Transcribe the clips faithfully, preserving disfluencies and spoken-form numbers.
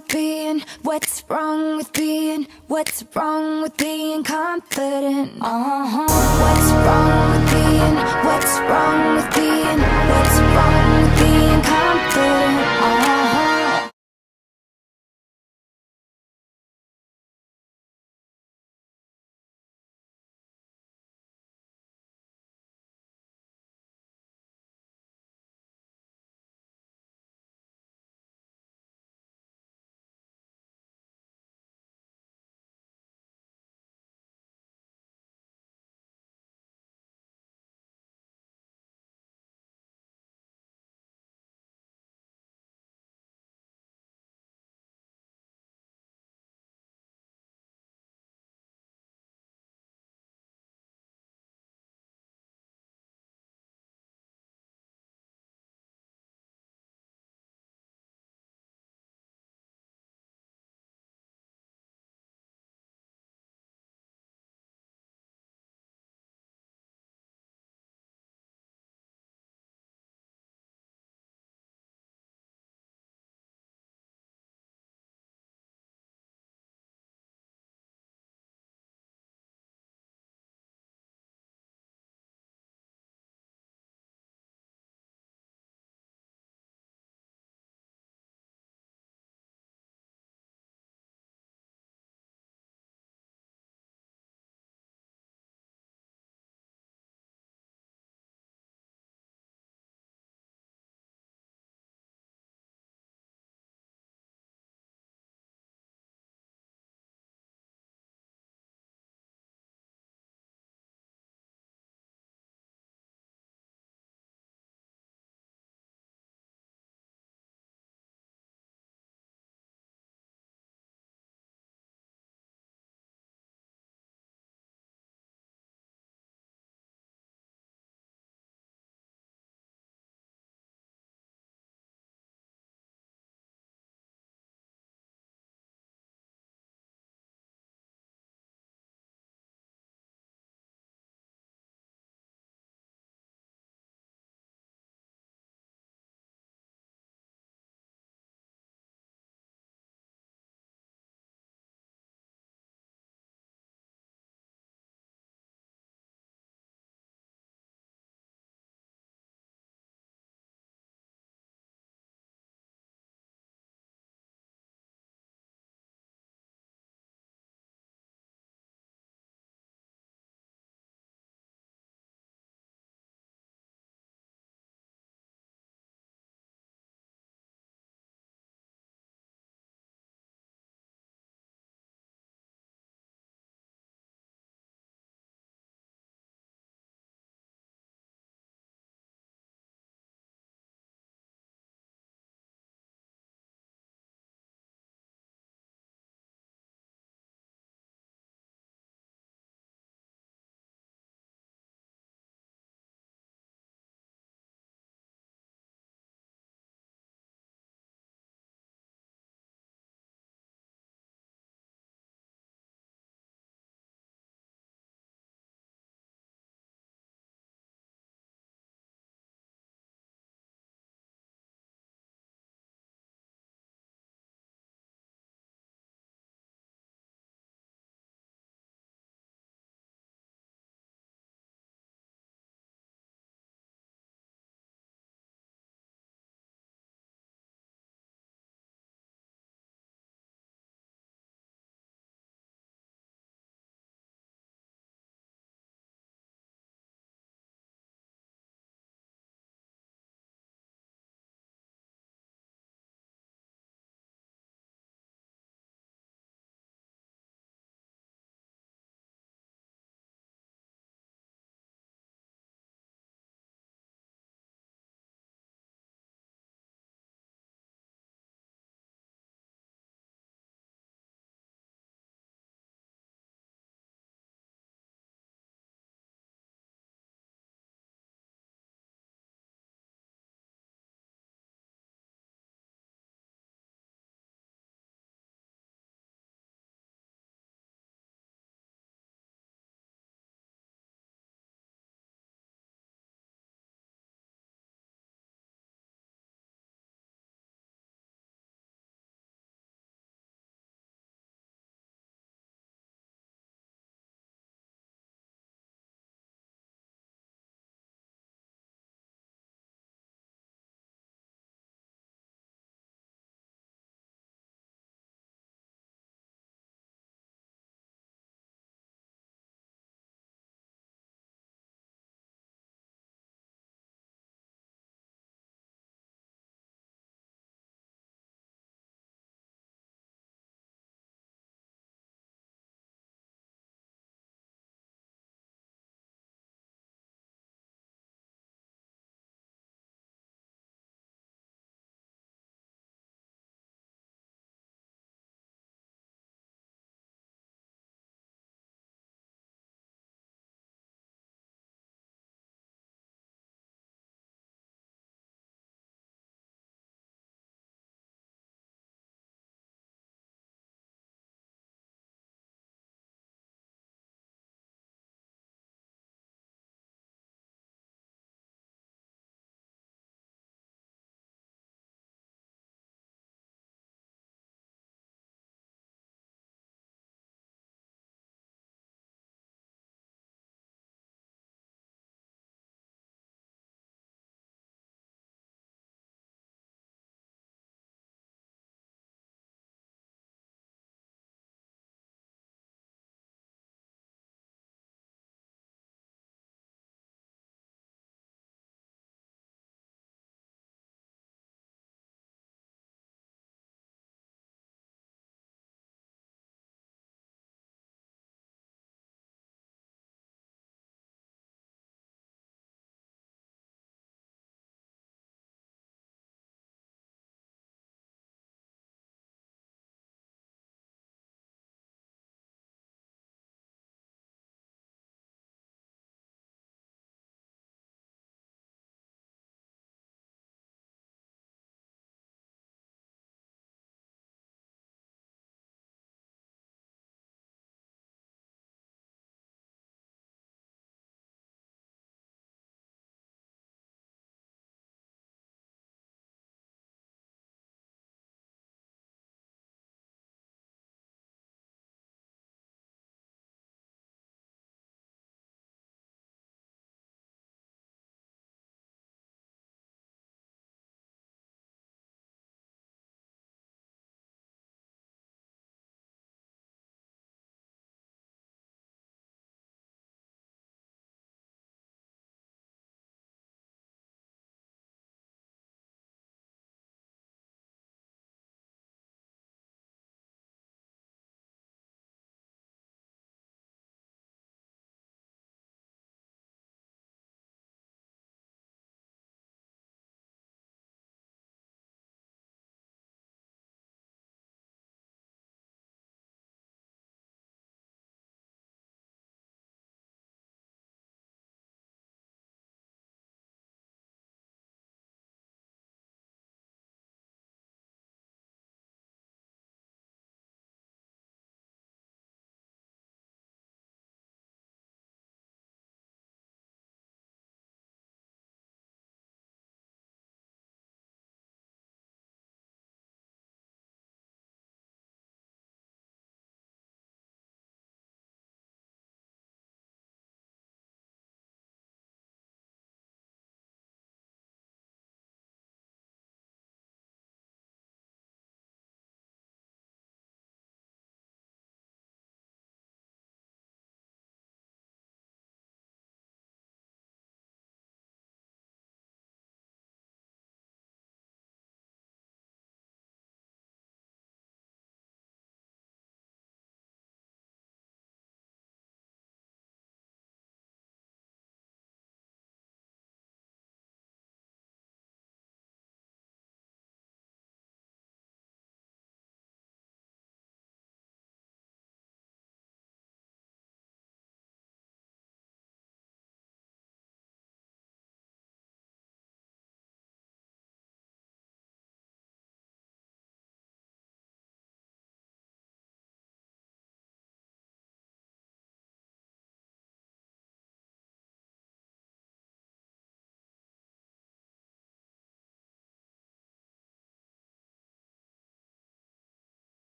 with being, what's wrong with being, what's wrong with being confident? Uh-huh. What's wrong with being, what's wrong with being, what's wrong with being confident? Uh-huh.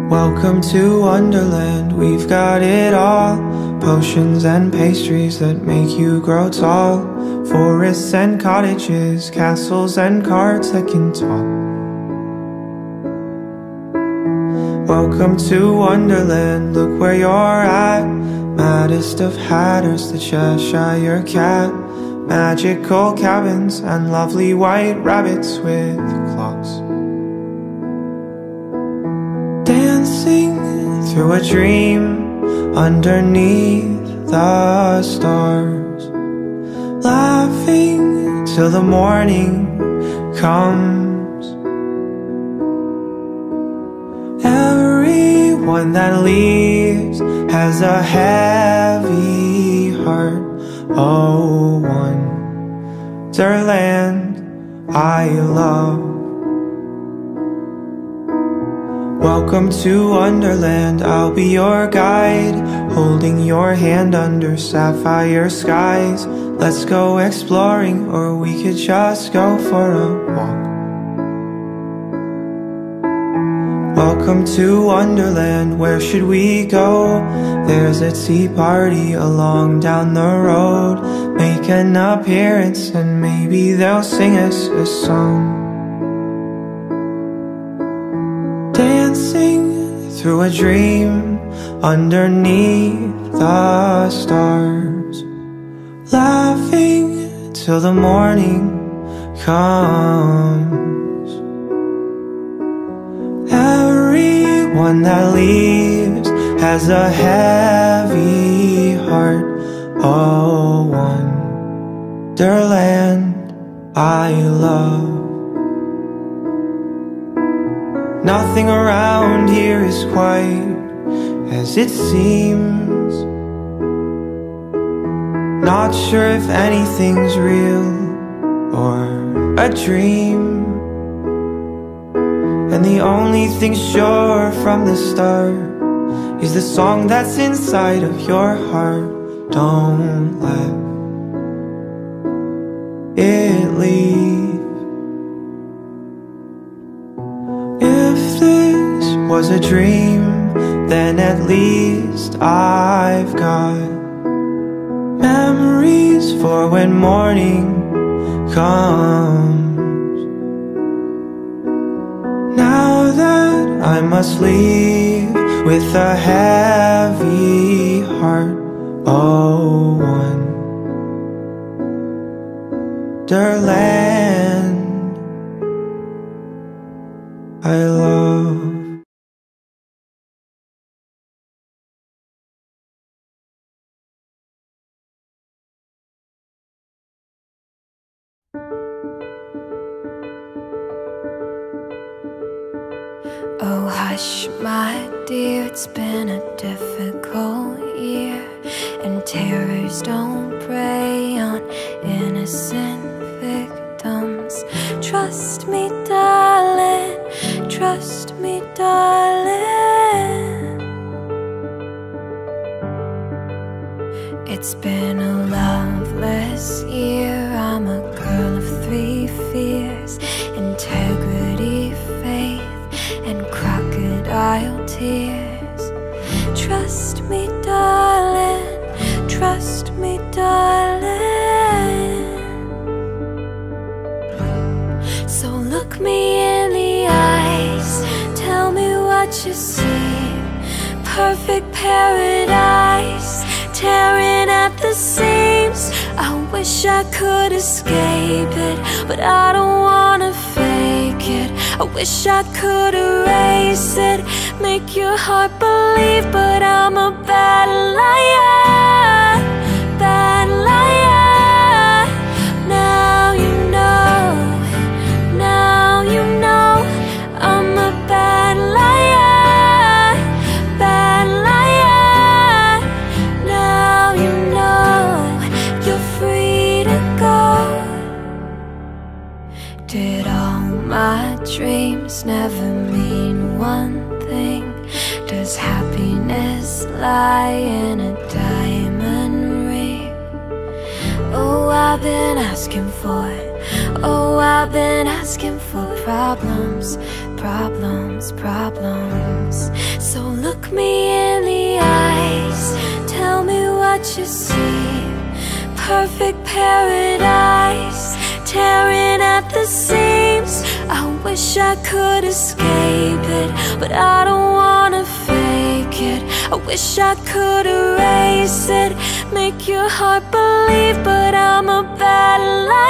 Welcome to Wonderland, we've got it all. Potions and pastries that make you grow tall. Forests and cottages, castles and cards that can talk. Welcome to Wonderland, look where you're at. Maddest of hatters, the Cheshire Cat. Magical cabins and lovely white rabbits with clocks. Dancing through a dream underneath the stars. Laughing till the morning comes. Everyone that leaves has a heavy heart. Oh, Wonderland I love. Welcome to Wonderland, I'll be your guide, holding your hand under sapphire skies. Let's go exploring, or we could just go for a walk. Welcome to Wonderland, where should we go? There's a tea party along down the road. Make an appearance and maybe they'll sing us a song. Dancing through a dream underneath the stars. Laughing till the morning comes. Everyone that leaves has a heavy heart. Oh, Wonderland I love. Nothing around here is quite as it seems. Not sure if anything's real or a dream. And the only thing sure from the start is the song that's inside of your heart. Don't let it leave. If this was a dream, then at least I've got memories for when morning comes. Now that I must leave with a heavy heart. Oh, Wonderland I love. Oh hush, my dear, it's been a difficult year, and terrors don't prey on innocent victims. Trust me, darling, trust me, darling. It's been a loveless year. I'm a girl of three fears: integrity, faith, and crocodile tears. Trust me, darling, trust me, darling. So look me in the eyes, tell me what you see. Perfect paradise, tearing at the seams. I wish I could escape it, but I don't wanna fake it. I wish I could erase it, make your heart believe, but I'm a bad liar, bad liar. Now you know, now you know, I'm a bad liar, bad liar. Now you know, you're free to go. Did all my dreams never mean one thing? Does happiness lie in a diamond ring? Oh, I've been asking for it. Oh, I've been asking for problems, problems, problems. So look me in the eyes, tell me what you see. Perfect paradise, tearing at the seams. I wish I could escape it, but I don't wanna fake it. I wish I could erase it, make your heart believe, but I'm a bad liar.